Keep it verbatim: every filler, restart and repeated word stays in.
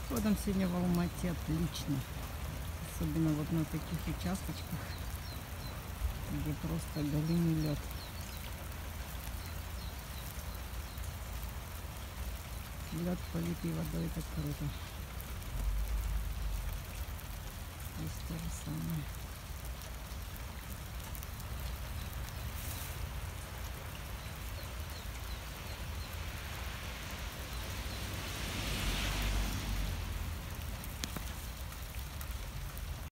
погодам сегодня в Алмате отлично. Особенно вот на таких участочках, где просто галимый лед. Лед, политый водой, это круто. Здесь то же самое.